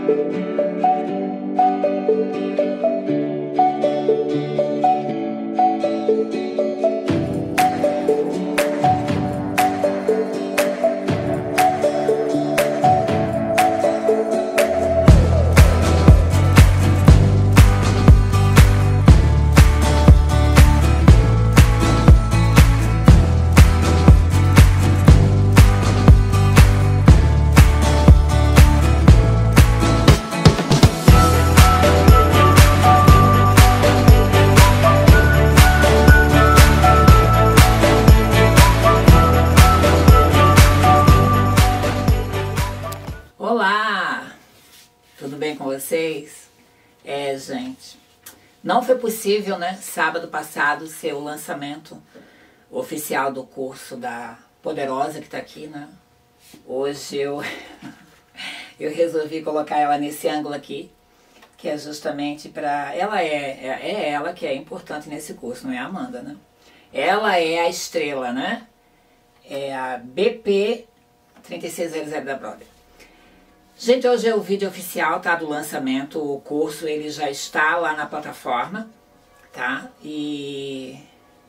Olá, tudo bem com vocês? Gente, não foi possível, né, sábado passado ser o lançamento oficial do curso da Poderosa que tá aqui, né? Hoje eu resolvi colocar ela nesse ângulo aqui, que é justamente para... Ela é ela que é importante nesse curso, não é a Amanda, né? Ela é a estrela, né? É a BP 3600 da Brother. Gente, hoje é o vídeo oficial, tá, do lançamento. O curso, ele já está lá na plataforma, tá? E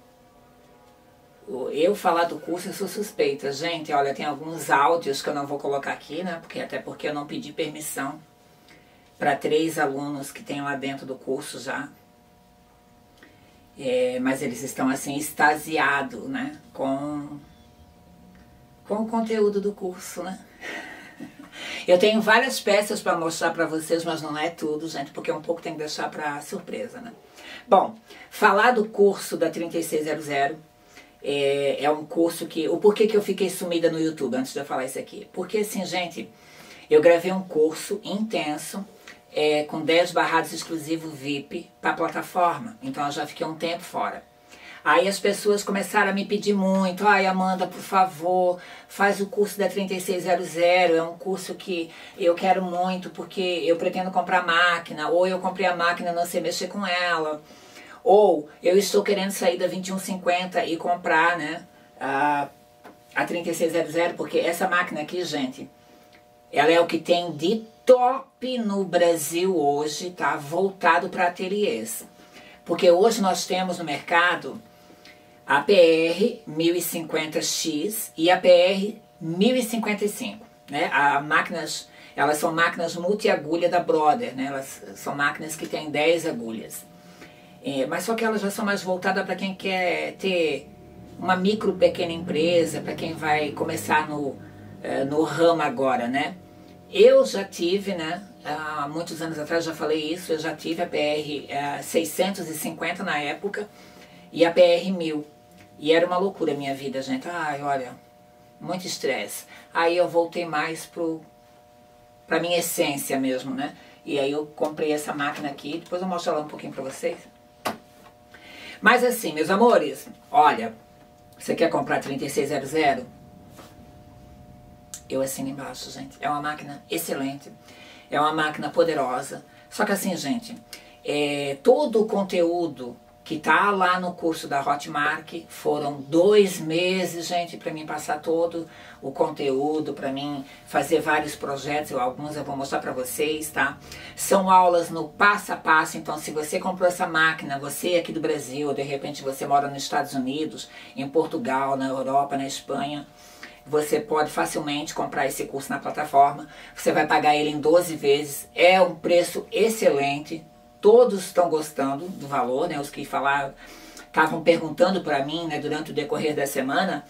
eu falar do curso, eu sou suspeita. Gente, olha, tem alguns áudios que eu não vou colocar aqui, né? Até porque eu não pedi permissão para 3 alunos que tem lá dentro do curso já. Mas eles estão, assim, extasiados, né? Com o conteúdo do curso, né? Eu tenho várias peças para mostrar para vocês, mas não é tudo, gente, porque um pouco tem que deixar para surpresa, né? Bom, falar do curso da 3600 é um curso que... O porquê que eu fiquei sumida no YouTube antes de eu falar isso aqui? Porque, assim, gente, eu gravei um curso intenso com 10 barrados exclusivos VIP para a plataforma, então eu já fiquei um tempo fora. Aí as pessoas começaram a me pedir muito, ai Amanda, por favor, faz o curso da 3600, é um curso que eu quero muito porque eu pretendo comprar máquina, ou eu comprei a máquina e não sei mexer com ela, ou eu estou querendo sair da 2150 e comprar, né, a 3600, porque essa máquina aqui, gente, ela é o que tem de top no Brasil hoje, tá, voltado para ateliês. Porque hoje nós temos no mercado a PR 1050X e a PR 1055, né? Elas são máquinas multi-agulha da Brother, né? Elas são máquinas que têm 10 agulhas. Mas só que elas já são mais voltadas para quem quer ter uma micro pequena empresa, para quem vai começar no ramo agora, né? Eu já tive, né? Há muitos anos atrás já falei isso, eu já tive a PR 650 na época e a PR 1000. E era uma loucura a minha vida, gente. Ai, olha, muito estresse. Aí eu voltei mais pra minha essência mesmo, né? E aí eu comprei essa máquina aqui, depois eu mostro ela um pouquinho pra vocês. Mas assim, meus amores, olha, você quer comprar 3600? Eu assino embaixo, gente. É uma máquina excelente, é uma máquina poderosa. Só que assim, gente, todo o conteúdo que tá lá no curso da Hotmart, foram 2 meses, gente, para mim passar todo o conteúdo, para mim fazer vários projetos, alguns eu vou mostrar para vocês, tá? São aulas no passo a passo, então se você comprou essa máquina, você aqui do Brasil, ou de repente você mora nos Estados Unidos, em Portugal, na Europa, na Espanha, você pode facilmente comprar esse curso na plataforma, você vai pagar ele em 12 vezes, é um preço excelente. Todos estão gostando do valor, né? Os que falaram, estavam perguntando para mim, né, durante o decorrer da semana,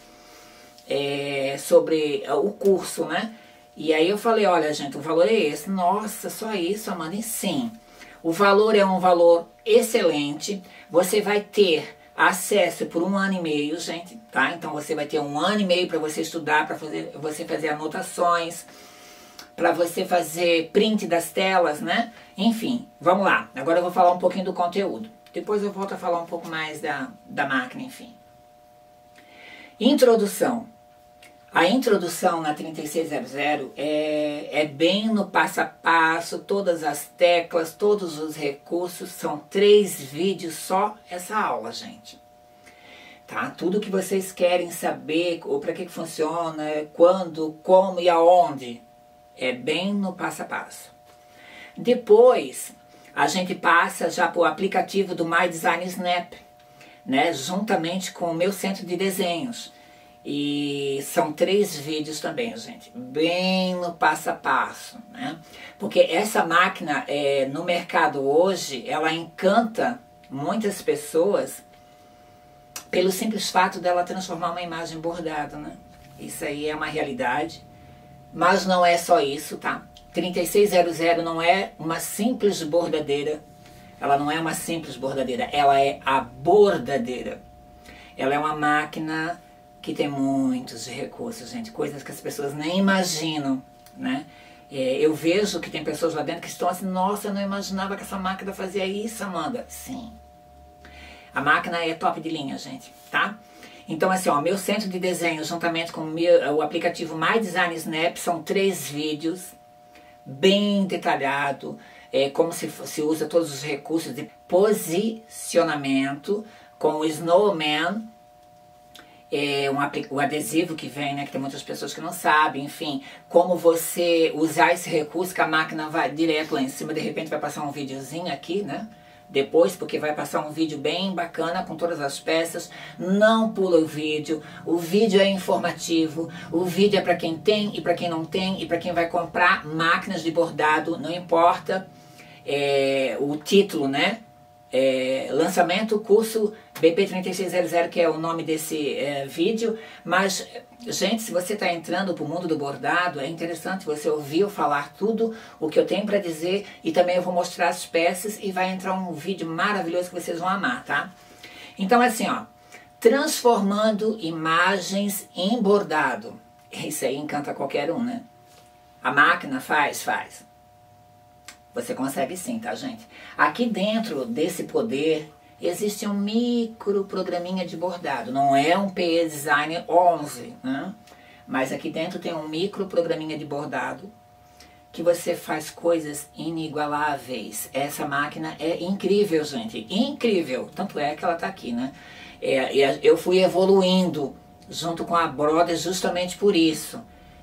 sobre o curso, né? E aí eu falei, olha gente, o valor é esse. Nossa, só isso, Amanda? E sim, o valor é um valor excelente. Você vai ter acesso por 1 ano e meio, gente, tá? Então você vai ter 1 ano e meio para você estudar, para você fazer anotações, para você fazer print das telas, né? Enfim, vamos lá. Agora eu vou falar um pouquinho do conteúdo. Depois eu volto a falar um pouco mais da máquina, enfim. Introdução. A introdução na 3600 é bem no passo a passo, todas as teclas, todos os recursos. São 3 vídeos só essa aula, gente. Tá? Tudo que vocês querem saber, ou para que funciona, quando, como e aonde, é bem no passo a passo. Depois, a gente passa já para o aplicativo do My Design Snap, né? Juntamente com o meu centro de desenhos. E são 3 vídeos também, gente, bem no passo a passo, né? Porque essa máquina, no mercado hoje, ela encanta muitas pessoas pelo simples fato dela transformar uma imagem em bordado, né? Isso aí é uma realidade, mas não é só isso, tá? 3600 não é uma simples bordadeira, ela não é uma simples bordadeira, ela é a bordadeira. Ela é uma máquina que tem muitos recursos, gente, coisas que as pessoas nem imaginam, né? Eu vejo que tem pessoas lá dentro que estão assim, nossa, eu não imaginava que essa máquina fazia isso, Amanda. Sim. A máquina é top de linha, gente, tá? Então, assim, ó, meu centro de desenho, juntamente com o aplicativo My Design Snap, são 3 vídeos, bem detalhado, como se usa todos os recursos de posicionamento, com o Snowman, o adesivo que vem, né, que tem muitas pessoas que não sabem, enfim, como você usar esse recurso, que a máquina vai direto lá em cima, de repente vai passar um videozinho aqui, né? Depois, porque vai passar um vídeo bem bacana com todas as peças. Não pula o vídeo é informativo, o vídeo é para quem tem e para quem não tem e para quem vai comprar máquinas de bordado, não importa o título, né? Lançamento, curso BP3600, que é o nome desse vídeo. Mas, gente, se você está entrando para o mundo do bordado, é interessante você ouvir eu falar tudo o que eu tenho para dizer, e também eu vou mostrar as peças e vai entrar um vídeo maravilhoso que vocês vão amar, tá? Então, assim, ó, transformando imagens em bordado. Isso aí encanta qualquer um, né? A máquina faz. Você consegue sim, tá, gente? Aqui dentro desse poder existe um micro programinha de bordado. Não é um PE Design 11, né? Mas aqui dentro tem um micro programinha de bordado que você faz coisas inigualáveis. Essa máquina é incrível, gente. Incrível. Tanto é que ela tá aqui, né? Eu fui evoluindo junto com a Brother justamente por isso.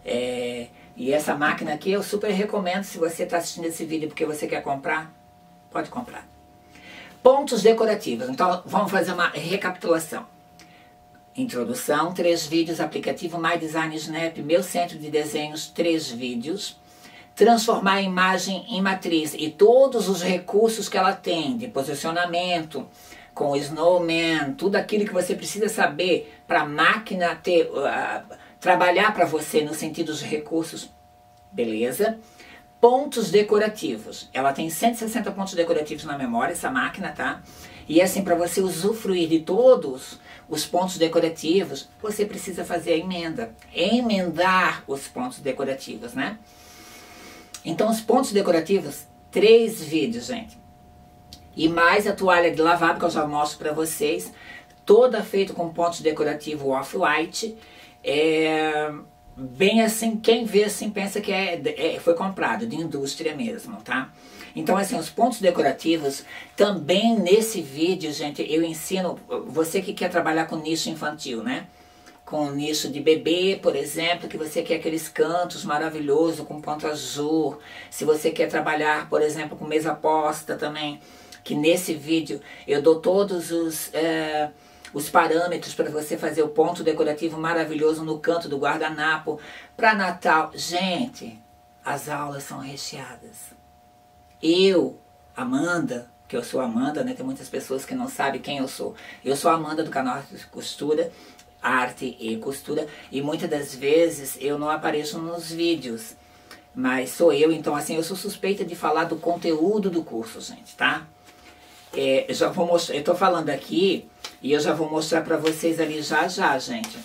E essa máquina aqui eu super recomendo, se você está assistindo esse vídeo porque você quer comprar, pode comprar. Pontos decorativos. Então vamos fazer uma recapitulação. Introdução, 3 vídeos, aplicativo My Design Snap, meu centro de desenhos, 3 vídeos. Transformar a imagem em matriz e todos os recursos que ela tem, de posicionamento, com o Snowman, tudo aquilo que você precisa saber para a máquina trabalhar para você no sentido dos recursos, beleza? Pontos decorativos. Ela tem 160 pontos decorativos na memória, essa máquina, tá? E assim, para você usufruir de todos os pontos decorativos, você precisa fazer a emenda. Emendar os pontos decorativos, né? Então, os pontos decorativos, 3 vídeos, gente. E mais a toalha de lavado, que eu já mostro para vocês. Toda feita com pontos decorativos off-white. Bem assim, quem vê assim pensa que foi comprado, de indústria mesmo, tá? Então, assim, os pontos decorativos, também nesse vídeo, gente, eu ensino, você que quer trabalhar com nicho infantil, né? Com nicho de bebê, por exemplo, que você quer aqueles cantos maravilhosos com ponto azul. Se você quer trabalhar, por exemplo, com mesa posta também, que nesse vídeo eu dou todos os parâmetros para você fazer o ponto decorativo maravilhoso no canto do guardanapo para Natal. Gente, as aulas são recheadas. Eu, Amanda, que eu sou Amanda, né? Tem muitas pessoas que não sabem quem eu sou. Eu sou a Amanda do canal Costura, Arte e Costura, e muitas das vezes eu não apareço nos vídeos, mas sou eu, então assim, eu sou suspeita de falar do conteúdo do curso, gente, tá? Eu já vou mostrar, eu tô falando aqui e eu já vou mostrar pra vocês ali já, gente.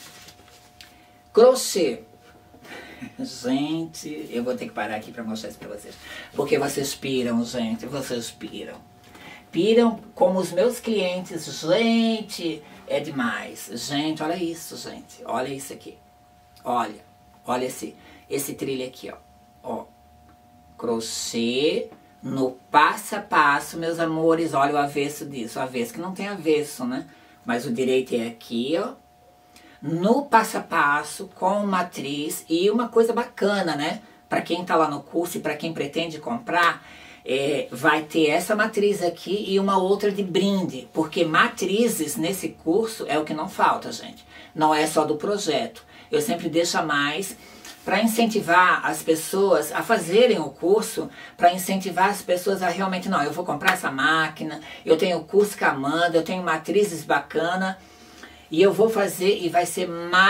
Crochê. Gente, eu vou ter que parar aqui pra mostrar isso pra vocês, porque vocês piram, gente, vocês piram. Piram como os meus clientes, gente, é demais. Gente, olha isso, gente, olha isso aqui. Olha esse trilho aqui, ó. Crochê no passo a passo, meus amores. Olha o avesso disso, o avesso que não tem avesso, né? Mas o direito é aqui, ó. No passo a passo, com matriz, e uma coisa bacana, né? para quem está lá no curso e para quem pretende comprar, vai ter essa matriz aqui e uma outra de brinde, porque matrizes nesse curso é o que não falta, gente. Não é só do projeto. Eu sempre deixo a mais para incentivar as pessoas a fazerem o curso, para incentivar as pessoas a realmente, não, eu vou comprar essa máquina, eu tenho o curso com a Amanda, eu tenho matrizes bacana, e eu vou fazer e vai ser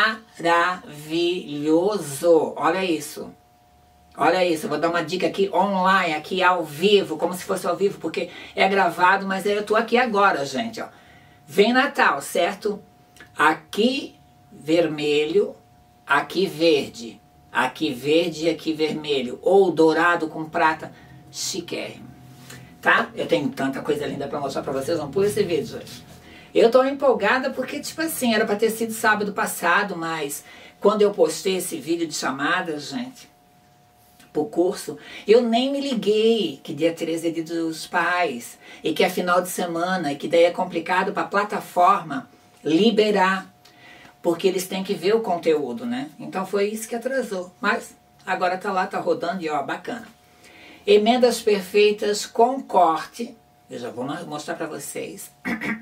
maravilhoso. Olha isso. Olha isso, eu vou dar uma dica aqui online, aqui ao vivo, como se fosse ao vivo, porque é gravado, mas eu tô aqui agora, gente, ó. Vem Natal, certo? Aqui vermelho, aqui verde. Aqui verde e aqui vermelho, ou dourado com prata, chiquérrimo, tá? Eu tenho tanta coisa linda pra mostrar pra vocês, não pula esse vídeo, gente. Eu tô empolgada porque, tipo assim, era pra ter sido sábado passado, mas quando eu postei esse vídeo de chamadas, gente, pro curso, eu nem me liguei que dia 13 é dia dos pais, e que é final de semana, e que daí é complicado pra plataforma liberar, porque eles têm que ver o conteúdo, né? Então foi isso que atrasou. Mas agora tá lá, tá rodando e ó, bacana. Emendas perfeitas com corte. Eu já vou mostrar para vocês.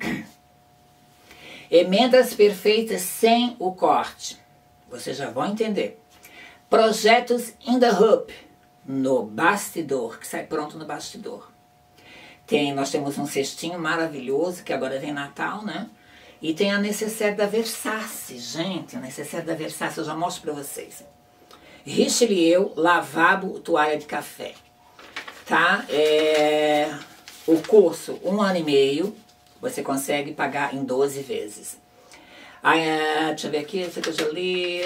Emendas perfeitas sem o corte. Vocês já vão entender. Projetos in the hub. No bastidor, que sai pronto no bastidor. Nós temos um cestinho maravilhoso, que agora vem Natal, né? E tem a necessaire da Versace, gente, a necessaire da Versace, eu já mostro pra vocês. Richelieu, lavabo, toalha de café, tá? O curso, 1 ano e meio, você consegue pagar em 12 vezes. Deixa eu ver aqui, esse aqui eu já li,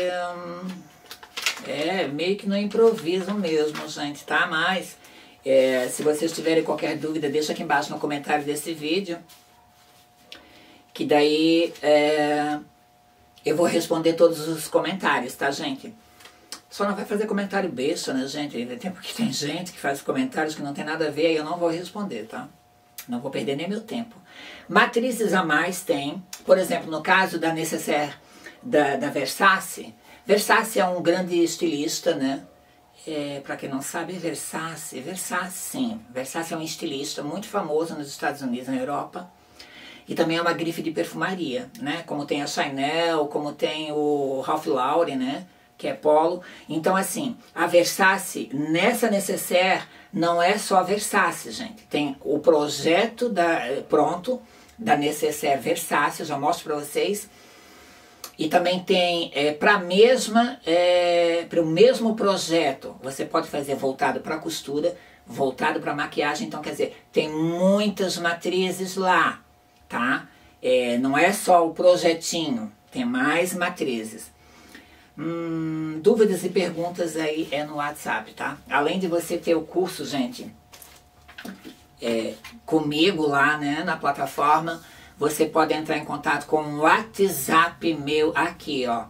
meio que no improviso mesmo, gente, tá? Mas, se vocês tiverem qualquer dúvida, deixa aqui embaixo no comentário desse vídeo, que daí eu vou responder todos os comentários, tá, gente? Só não vai fazer comentário besta, né, gente? Porque tem gente que faz comentários que não tem nada a ver e eu não vou responder, tá? Não vou perder nem meu tempo. Matrizes a mais tem, por exemplo, no caso da necessaire da Versace. Versace é um grande estilista, né? Para quem não sabe, Versace sim. Versace é um estilista muito famoso nos Estados Unidos, na Europa. E também é uma grife de perfumaria, né? Como tem a Chanel, como tem o Ralph Lauren, né? Que é polo. Então, assim, a Versace, nessa necessaire, não é só a Versace, gente. Tem o projeto pronto da necessaire Versace, eu já mostro pra vocês. E também tem, para o mesmo projeto, você pode fazer voltado para costura, voltado para maquiagem. Então, quer dizer, tem muitas matrizes lá. Tá? Não é só o projetinho, tem mais matrizes. Dúvidas e perguntas aí no WhatsApp, tá? Além de você ter o curso, gente, comigo lá, né, na plataforma, você pode entrar em contato com o WhatsApp meu aqui, ó.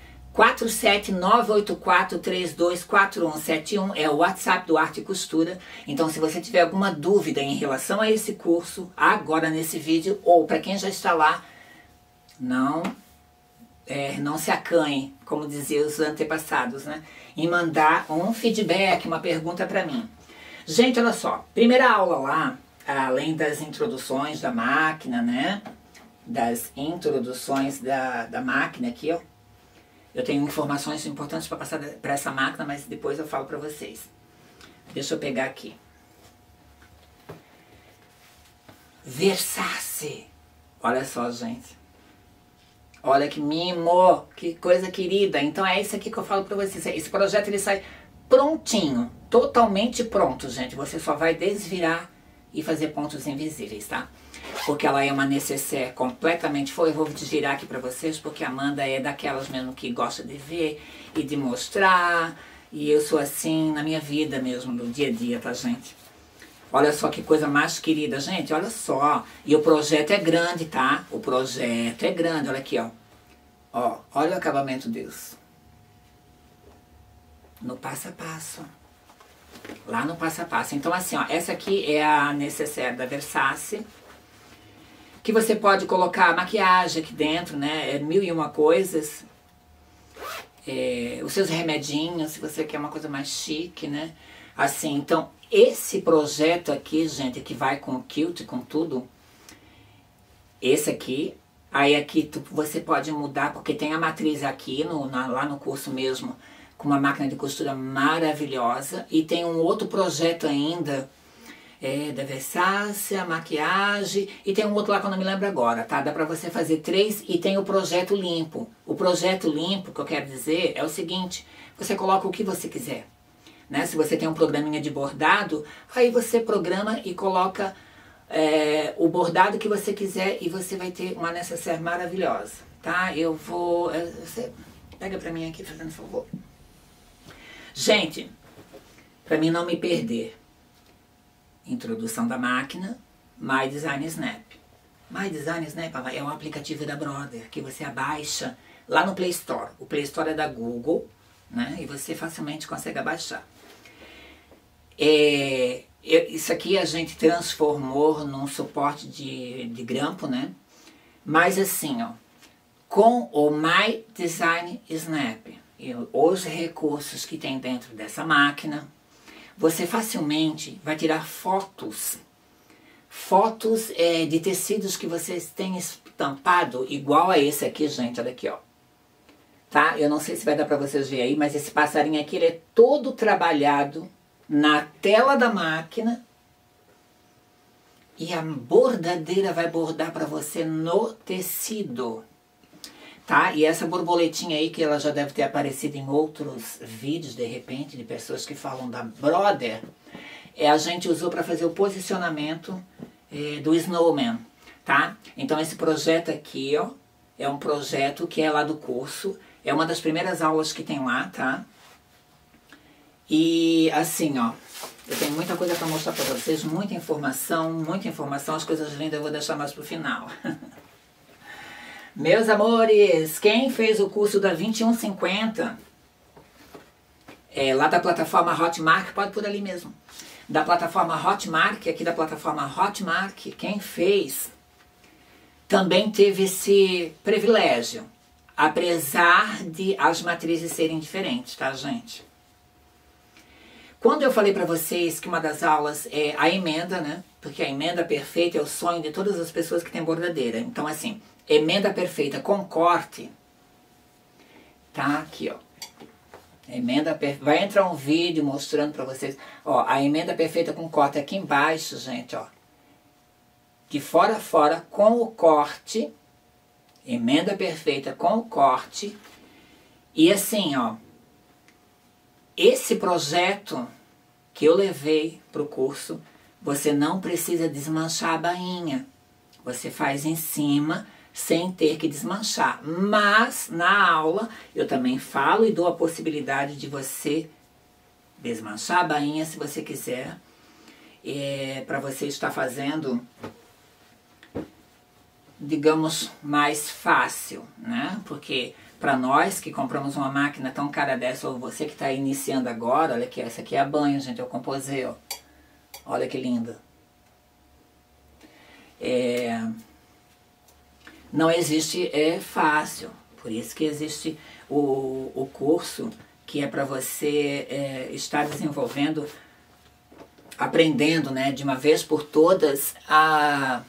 47984324171 é o WhatsApp do Arte e Costura. Então, se você tiver alguma dúvida em relação a esse curso, agora nesse vídeo, ou para quem já está lá, não se acanhe, como diziam os antepassados, né? Em mandar um feedback, uma pergunta para mim. Gente, olha só, primeira aula lá, além das introduções da máquina, né? Das introduções da máquina aqui, ó. Eu tenho informações importantes para passar para essa máquina, mas depois eu falo para vocês. Deixa eu pegar aqui. Versace. Olha só, gente. Olha que mimo, que coisa querida. Então é isso aqui que eu falo para vocês. Esse projeto ele sai prontinho, totalmente pronto, gente. Você só vai desvirar e fazer pontos invisíveis, tá? Porque ela é uma necessaire completamente eu vou desvirar aqui pra vocês, porque a Amanda é daquelas mesmo que gosta de ver e de mostrar, e eu sou assim na minha vida mesmo, no dia a dia, tá, gente? Olha só que coisa mais querida, gente, olha só. E o projeto é grande, tá? O projeto é grande, olha aqui, ó. Ó, olha o acabamento disso. No passo a passo. Lá no passo a passo. Então, assim, ó, essa aqui é a necessaire da Versace, que você pode colocar maquiagem aqui dentro, né? 1001 coisas. os seus remedinhos, se você quer uma coisa mais chique, né? Assim, então, esse projeto aqui, gente, que vai com o quilt, com tudo, esse aqui, aí aqui você pode mudar, porque tem a matriz aqui, lá no curso mesmo, com uma máquina de costura maravilhosa, e tem um outro projeto ainda, da Versácia, maquiagem, e tem um outro lá que eu não me lembro agora, tá? Dá pra você fazer 3, e tem o projeto limpo. O projeto limpo, que eu quero dizer, é o seguinte, você coloca o que você quiser, né? Se você tem um programinha de bordado, aí você programa e coloca o bordado que você quiser, e você vai ter uma necessaire maravilhosa, tá? Eu vou... você pega pra mim aqui, fazendo favor. Gente, pra mim não me perder, introdução da máquina, My Design Snap. My Design Snap é um aplicativo da Brother, que você abaixa lá no Play Store. O Play Store é da Google, né? E você facilmente consegue abaixar. Isso aqui a gente transformou num suporte de grampo, né? Mas assim, ó, com o My Design Snap e os recursos que tem dentro dessa máquina, você facilmente vai tirar fotos de tecidos que vocês têm estampado, igual a esse aqui, gente, olha aqui, ó. Tá? Eu não sei se vai dar pra vocês verem aí, mas esse passarinho aqui, ele é todo trabalhado na tela da máquina, e a bordadeira vai bordar pra você no tecido. Tá? E essa borboletinha aí, que ela já deve ter aparecido em outros vídeos, de repente, de pessoas que falam da Brother, a gente usou para fazer o posicionamento do Snowman, tá? Então esse projeto aqui, ó, é um projeto que é lá do curso, é uma das primeiras aulas que tem lá, tá? E assim, ó, eu tenho muita coisa para mostrar para vocês, muita informação, as coisas lindas eu vou deixar mais pro final. Meus amores, quem fez o curso da 2150, lá da plataforma Hotmart, pode por ali mesmo, da plataforma Hotmart, aqui da plataforma Hotmart, quem fez também teve esse privilégio, apesar de as matrizes serem diferentes, tá, gente? Quando eu falei para vocês que uma das aulas é a emenda, né? Porque a emenda perfeita é o sonho de todas as pessoas que têm bordadeira. Então, assim, emenda perfeita com corte, tá aqui, ó. Emenda perfeita. Vai entrar um vídeo mostrando pra vocês. Ó, a emenda perfeita com corte aqui embaixo, gente, ó. De fora a fora com o corte. Emenda perfeita com o corte. E assim, ó. Esse projeto que eu levei pro curso, você não precisa desmanchar a bainha. Você faz em cima sem ter que desmanchar. Mas na aula eu também falo e dou a possibilidade de você desmanchar a bainha se você quiser. Para você estar fazendo, digamos, mais fácil, né? Porque para nós que compramos uma máquina tão cara dessa, ou você que está iniciando agora, olha aqui, essa aqui é a banho, gente, eu composei, ó. Olha que linda. Não existe fácil, por isso que existe o curso que é para você estar desenvolvendo, aprendendo, né, de uma vez por todas a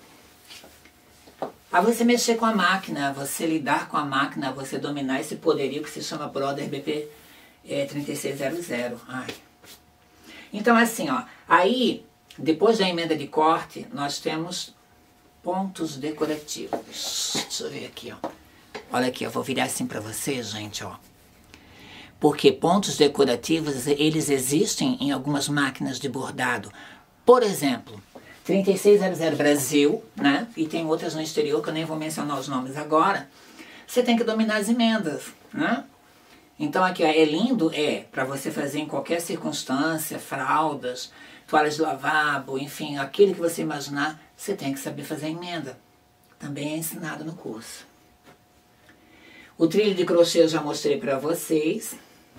você mexer com a máquina, a você lidar com a máquina, a você dominar esse poderio que se chama Brother BP 3600. Ai. Então assim, ó, aí depois da emenda de corte nós temos pontos decorativos. Deixa eu ver aqui, ó. Olha aqui, eu vou virar assim pra vocês, gente, ó. Porque pontos decorativos, eles existem em algumas máquinas de bordado. Por exemplo, 3600 Brasil, né? E tem outras no exterior que eu nem vou mencionar os nomes agora. Você tem que dominar as emendas, né? Então aqui, ó, é lindo, para você fazer em qualquer circunstância, fraldas, toalhas de lavabo, enfim, aquilo que você imaginar, você tem que saber fazer emenda. Também é ensinado no curso. O trilho de crochê eu já mostrei para vocês.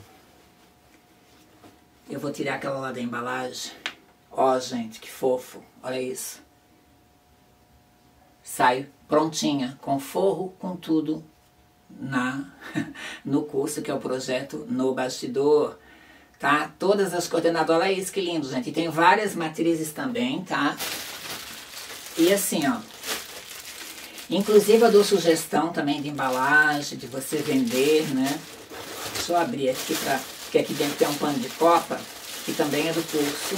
Eu vou tirar aquela lá da embalagem. Ó, gente, que fofo. Olha isso. Sai prontinha, com forro, com tudo. no curso, que é o projeto No Bastidor, tá? Todas as coordenadas, olha isso que lindo, gente. E tem várias matrizes também, tá? E assim, ó, inclusive eu dou sugestão também de embalagem, de você vender, né? Deixa eu abrir aqui, porque aqui dentro tem um pano de copa, que também é do curso,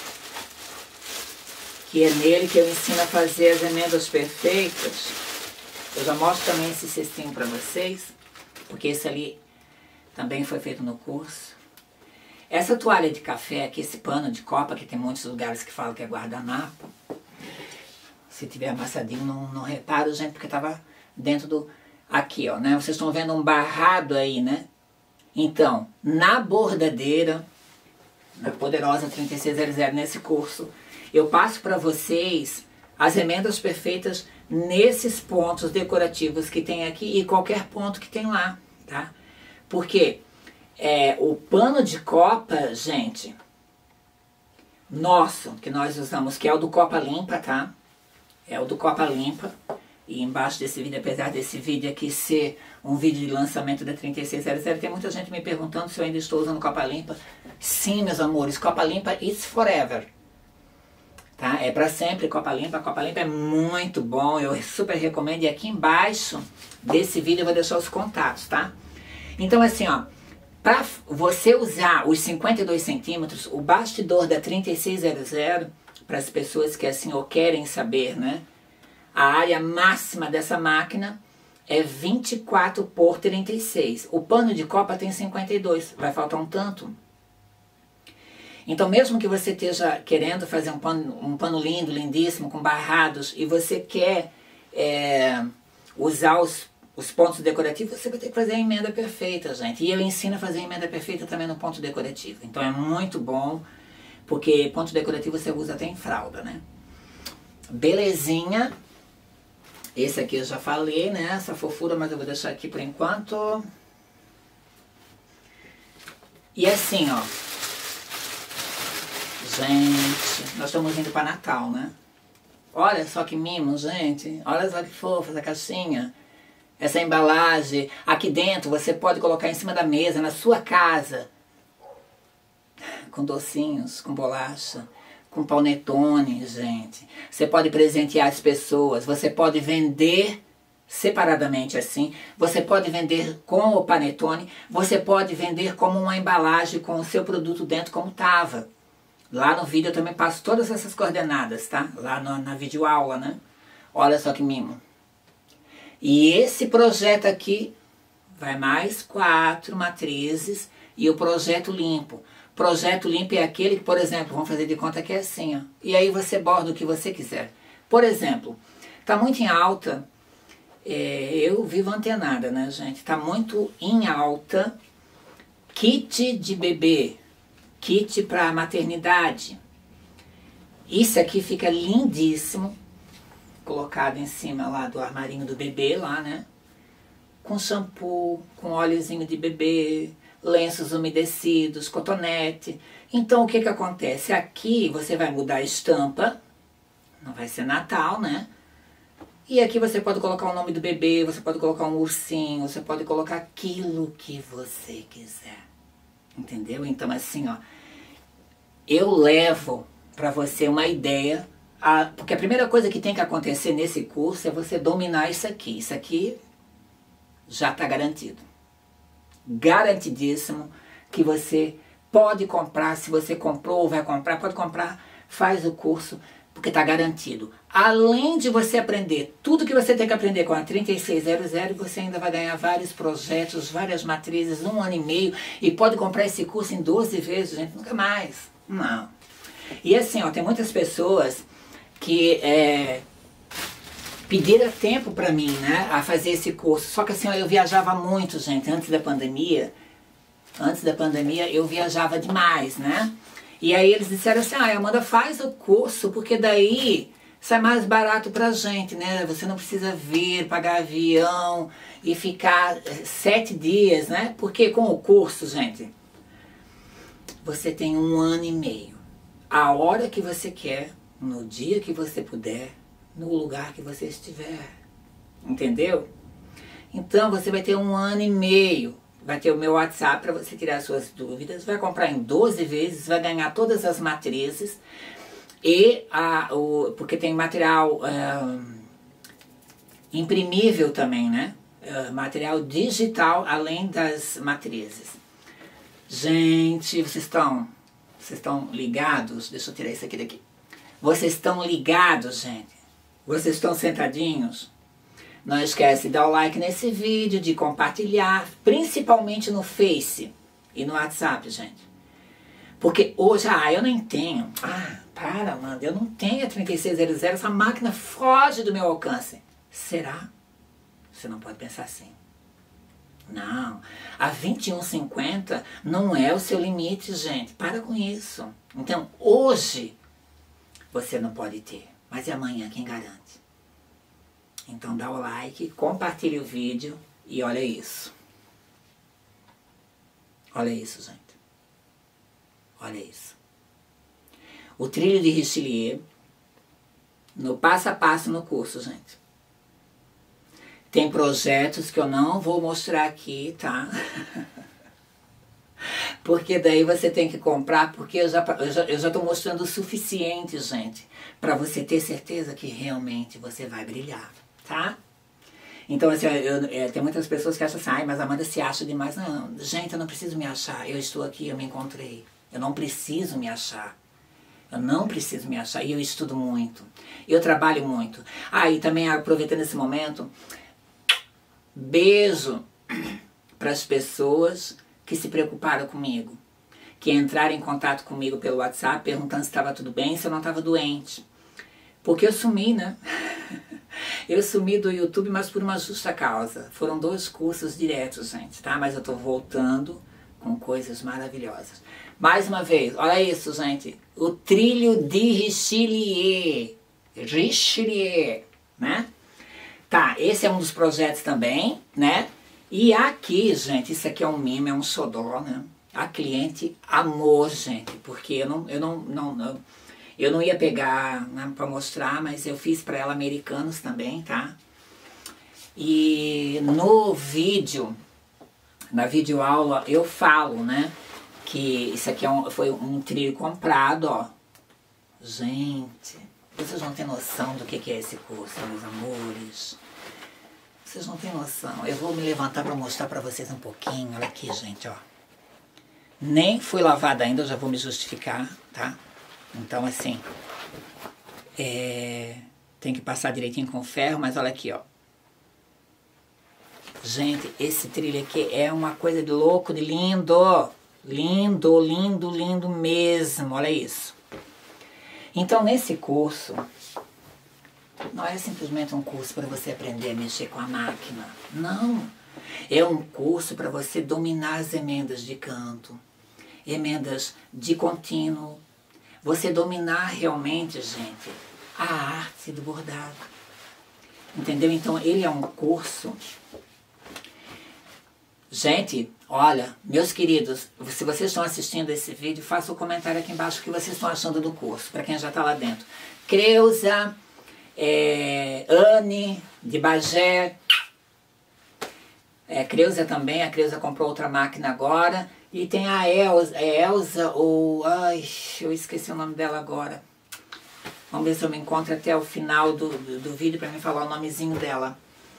que é nele que eu ensino a fazer as emendas perfeitas. Eu já mostro também esse cestinho para vocês, porque esse ali também foi feito no curso. Essa toalha de café aqui, esse pano de copa, que tem muitos lugares que falam que é guardanapo, se tiver amassadinho, não reparo, gente, porque tava dentro do... Aqui, ó, né? Vocês estão vendo um barrado aí, né? Então, na bordadeira, na poderosa 3600, nesse curso, eu passo para vocês as emendas perfeitas nesses pontos decorativos que tem aqui e qualquer ponto que tem lá, tá? Porque o pano de copa, gente, nosso, que nós usamos, que é o do Copa Limpa, tá? É o do Copa Limpa. E embaixo desse vídeo, apesar desse vídeo aqui ser um vídeo de lançamento da 3600, tem muita gente me perguntando se eu ainda estou usando Copa Limpa. Sim, meus amores, Copa Limpa it's forever. Tá? É pra sempre Copa Limpa. Copa Limpa é muito bom, eu super recomendo. E aqui embaixo desse vídeo eu vou deixar os contatos, tá? Então assim, ó, para você usar os 52 centímetros, o bastidor da 3600, para as pessoas que assim ou querem saber, né? A área máxima dessa máquina é 24 por 36. O pano de copa tem 52, vai faltar um tanto. Então mesmo que você esteja querendo fazer um pano lindo, lindíssimo, com barrados, e você quer usar os pontos decorativos, você vai ter que fazer a emenda perfeita, gente. E eu ensino a fazer a emenda perfeita também no ponto decorativo. Então é muito bom, porque ponto decorativo você usa até em fralda, né? Belezinha. Esse aqui eu já falei, né? Essa fofura, mas eu vou deixar aqui por enquanto. E assim, ó. Gente, nós estamos indo para Natal, né? Olha só que mimo, gente. Olha só que fofa essa caixinha. Essa embalagem. Aqui dentro você pode colocar em cima da mesa, na sua casa. Com docinhos, com bolacha, com panetone, gente. Você pode presentear as pessoas, você pode vender separadamente assim, você pode vender com o panetone, você pode vender como uma embalagem com o seu produto dentro como estava. Lá no vídeo eu também passo todas essas coordenadas, tá? Lá na videoaula, né? Olha só que mimo. E esse projeto aqui vai mais 4 matrizes e o projeto limpo. Projeto limpo é aquele que, por exemplo, vamos fazer de conta que é assim, ó. E aí você borda o que você quiser. Por exemplo, tá muito em alta, eu vivo antenada, né, gente? Tá muito em alta kit de bebê, kit para maternidade. Isso aqui fica lindíssimo, colocado em cima lá do armarinho do bebê, lá, né? Com shampoo, com óleozinho de bebê, lenços umedecidos, cotonete. Então o que que acontece? Aqui você vai mudar a estampa, não vai ser Natal, né? E aqui você pode colocar o nome do bebê, você pode colocar um ursinho, você pode colocar aquilo que você quiser. Entendeu? Então assim, ó, eu levo para você uma ideia, porque a primeira coisa que tem que acontecer nesse curso é você dominar isso aqui. Isso aqui já está garantido. Garantidíssimo que você pode comprar, se você comprou ou vai comprar, pode comprar, faz o curso, porque está garantido. Além de você aprender tudo que você tem que aprender com a 3600, você ainda vai ganhar vários projetos, várias matrizes, 1 ano e meio, e pode comprar esse curso em 12 vezes, gente, nunca mais. Não. E assim, ó, tem muitas pessoas que pediram tempo para mim, né, a fazer esse curso. Só que assim, ó, eu viajava muito, gente, antes da pandemia. Antes da pandemia eu viajava demais, né? E aí eles disseram assim, Amanda, faz o curso, porque daí sai mais barato pra gente, né? Você não precisa vir, pagar avião e ficar 7 dias, né? Porque com o curso, gente, você tem 1 ano e meio. A hora que você quer, no dia que você puder, no lugar que você estiver. Entendeu? Então você vai ter 1 ano e meio. Vai ter o meu WhatsApp para você tirar suas dúvidas. Vai comprar em 12 vezes, vai ganhar todas as matrizes. E porque tem material imprimível também, né? Material digital além das matrizes. Gente, vocês estão ligados? Deixa eu tirar isso aqui daqui. Vocês estão ligados, gente? Vocês estão sentadinhos? Não esquece de dar o like nesse vídeo, de compartilhar, principalmente no Face e no WhatsApp, gente. Porque hoje, eu nem tenho. Para, Amanda, eu não tenho a 3600, essa máquina foge do meu alcance. Será? Você não pode pensar assim. Não, a 2150 não é o seu limite, gente. Para com isso. Então, hoje, você não pode ter. Mas é amanhã quem garante. Então dá o like, compartilhe o vídeo e olha isso. Olha isso, gente. Olha isso. O trilho de Richelieu, no passo a passo no curso, gente. Tem projetos que eu não vou mostrar aqui, tá? Porque daí você tem que comprar, porque eu já tô mostrando o suficiente, gente, para você ter certeza que realmente você vai brilhar. Tá? Então, assim, tem muitas pessoas que acham assim, mas a Amanda se acha demais. Não, gente, eu não preciso me achar. Eu estou aqui, eu me encontrei. Eu não preciso me achar. Eu não preciso me achar. E eu estudo muito. Eu trabalho muito. E também aproveitando esse momento, beijo para as pessoas que se preocuparam comigo. Que entraram em contato comigo pelo WhatsApp, perguntando se estava tudo bem, se eu não estava doente. Porque eu sumi, né? Eu sumi do YouTube, mas por uma justa causa. Foram 2 cursos diretos, gente, tá? Mas eu tô voltando com coisas maravilhosas. Mais uma vez, olha isso, gente. O trilho de Richelieu. Richelieu, né? Tá, esse é um dos projetos também, né? E aqui, gente, isso aqui é um mimo, é um xodó, né? A cliente amou, gente, porque eu não ia pegar, né, para mostrar, mas eu fiz para ela americanos também, tá? E no vídeo, na videoaula, eu falo, né, que isso aqui foi um trilho comprado, ó. Gente, vocês não têm noção do que é esse curso, meus amores. Vocês não têm noção. Eu vou me levantar para mostrar para vocês um pouquinho. Olha aqui, gente, ó. Nem foi lavada ainda, eu já vou me justificar, tá? Então, assim, tem que passar direitinho com ferro, mas olha aqui, ó. Gente, esse trilho aqui é uma coisa de louco, de lindo. Lindo, lindo, lindo mesmo, olha isso. Então, nesse curso, não é simplesmente um curso para você aprender a mexer com a máquina. Não, é um curso para você dominar as emendas de canto, emendas de contínuo, você dominar realmente, gente, a arte do bordado. Entendeu? Então, ele é um curso. Gente, olha, meus queridos, se vocês estão assistindo esse vídeo, faça um comentário aqui embaixo o que vocês estão achando do curso, para quem já está lá dentro. Creuza, Anne, de Bagé. Creuza também, a Creuza comprou outra máquina agora. E tem a Elza, eu esqueci o nome dela agora. Vamos ver se eu me encontro até o final do vídeo para me falar o nomezinho dela.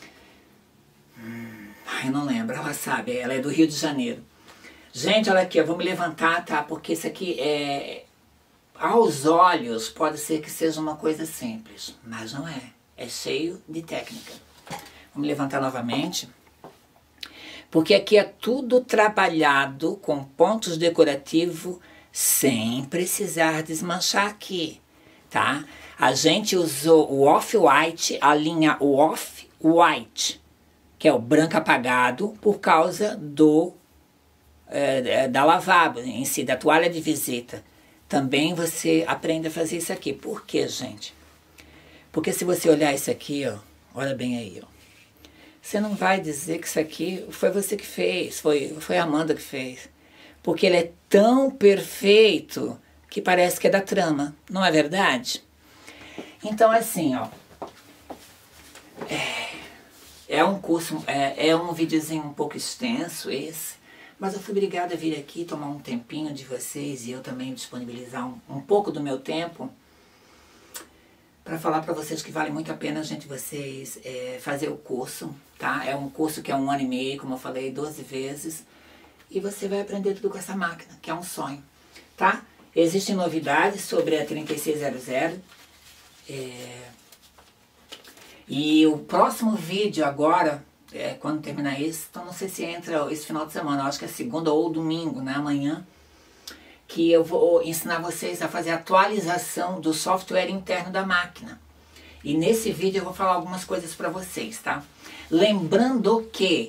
Eu não lembro, ela sabe, ela é do Rio de Janeiro. Gente, olha aqui, eu vou me levantar, tá? Porque isso aqui aos olhos pode ser que seja uma coisa simples, mas não é. É cheio de técnica. Vou me levantar novamente. Porque aqui é tudo trabalhado com pontos decorativos sem precisar desmanchar aqui, tá? A gente usou o Off-White, a linha Off-White, que é o branco apagado, por causa da lavabo em si, da toalha de visita. Também você aprende a fazer isso aqui. Por quê, gente? Porque se você olhar isso aqui, ó, olha bem aí, ó. Você não vai dizer que isso aqui foi você que fez, foi a Amanda que fez. Porque ele é tão perfeito que parece que é da trama, não é verdade? Então, assim, ó. É um curso, é um videozinho um pouco extenso esse, mas eu fui obrigada a vir aqui tomar um tempinho de vocês e eu também disponibilizar um pouco do meu tempo para falar para vocês que vale muito a pena, gente, vocês fazer o curso, tá? É um curso que é 1 ano e meio, como eu falei, 12 vezes, e você vai aprender tudo com essa máquina, que é um sonho, tá? Existem novidades sobre a 3600, e o próximo vídeo agora, quando terminar esse, então não sei se entra esse final de semana, eu acho que é segunda ou domingo, né, amanhã, que eu vou ensinar vocês a fazer a atualização do software interno da máquina. E nesse vídeo eu vou falar algumas coisas para vocês, tá? Lembrando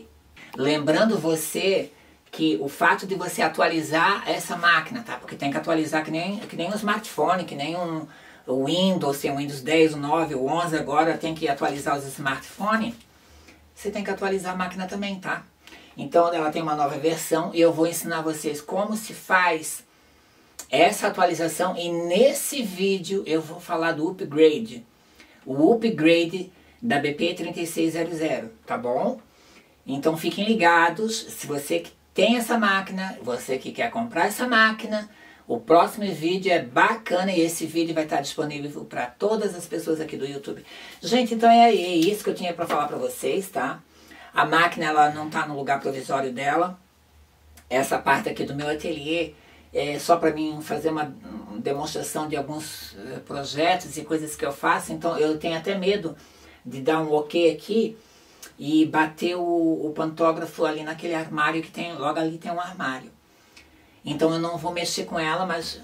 você que o fato de você atualizar essa máquina, tá? Porque tem que atualizar que nem um smartphone, que nem o Windows, tem o Windows 10, o 9, o 11, agora tem que atualizar os smartphones. Você tem que atualizar a máquina também, tá? Então ela tem uma nova versão e eu vou ensinar vocês como se faz essa atualização, e nesse vídeo eu vou falar do upgrade, o upgrade da BP 3600, tá bom? Então fiquem ligados, se você que tem essa máquina, você que quer comprar essa máquina, o próximo vídeo é bacana e esse vídeo vai estar disponível para todas as pessoas aqui do YouTube. Gente, então é isso que eu tinha para falar para vocês, tá? A máquina, ela não está no lugar provisório dela, essa parte aqui do meu ateliê é só para mim fazer uma demonstração de alguns projetos e coisas que eu faço, então eu tenho até medo de dar um ok aqui e bater o pantógrafo ali naquele armário que tem, logo ali tem um armário. Então eu não vou mexer com ela, mas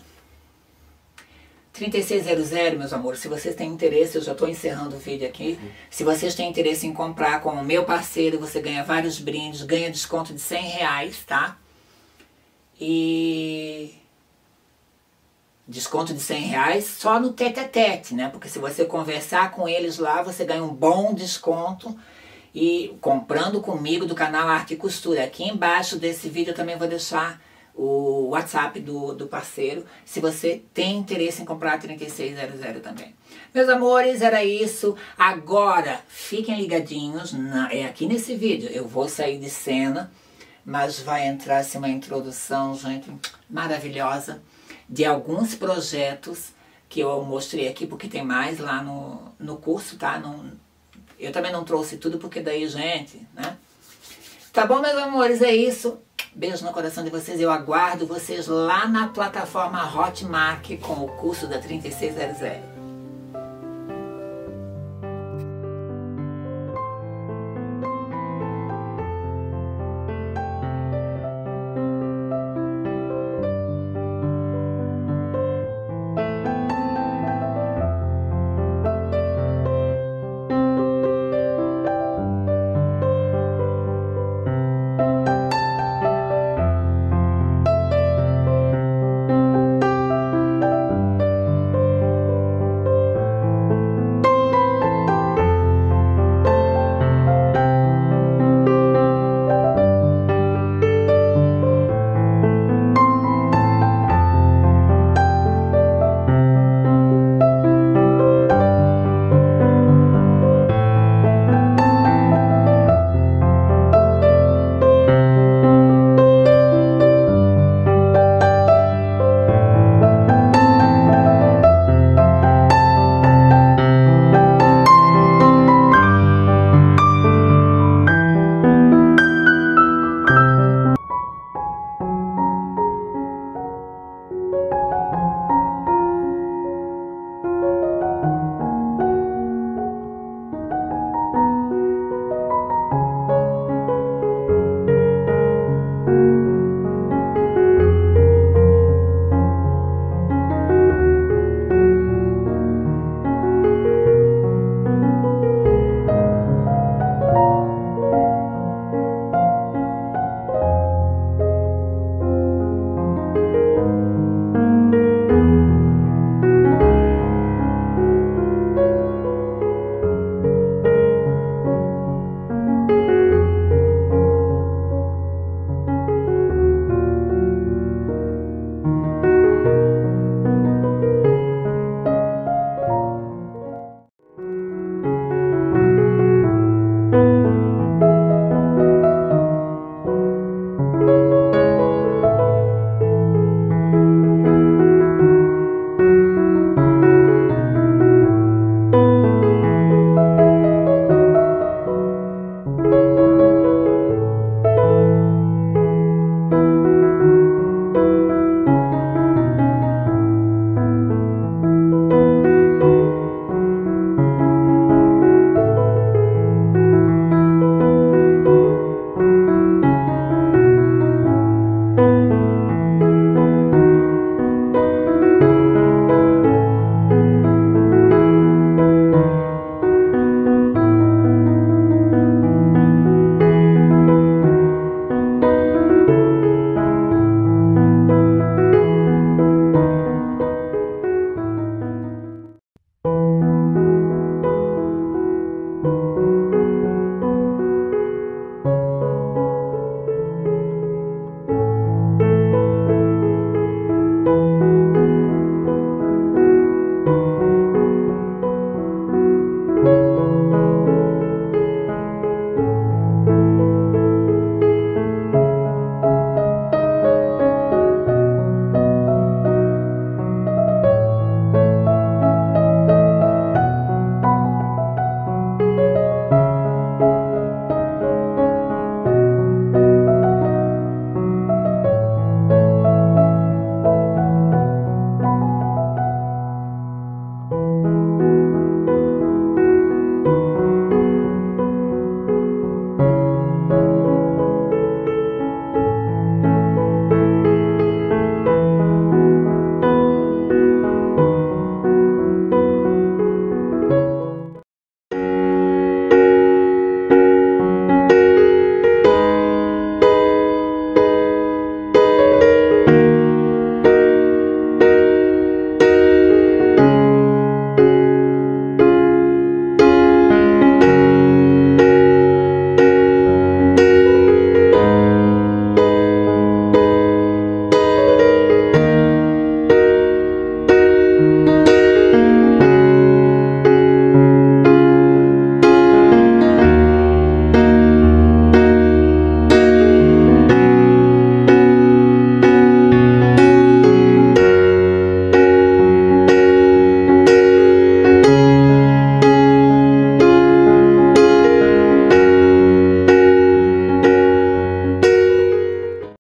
3600, meus amores, se vocês têm interesse, eu já estou encerrando o vídeo aqui, se vocês têm interesse em comprar com o meu parceiro, você ganha vários brindes, ganha desconto de R$100, tá? E desconto de R$100 só no tete-a-tete, né? Porque se você conversar com eles lá, você ganha um bom desconto. E comprando comigo do canal Arte e Costura. Aqui embaixo desse vídeo eu também vou deixar o WhatsApp do parceiro, se você tem interesse em comprar a 3600 também. Meus amores, era isso. Agora, fiquem ligadinhos, aqui nesse vídeo. Eu vou sair de cena, mas vai entrar assim, uma introdução, gente, maravilhosa, de alguns projetos que eu mostrei aqui, porque tem mais lá no curso, tá? Eu também não trouxe tudo, porque daí, gente, né? Tá bom, meus amores? É isso. Beijo no coração de vocês. Eu aguardo vocês lá na plataforma Hotmart com o curso da 3600.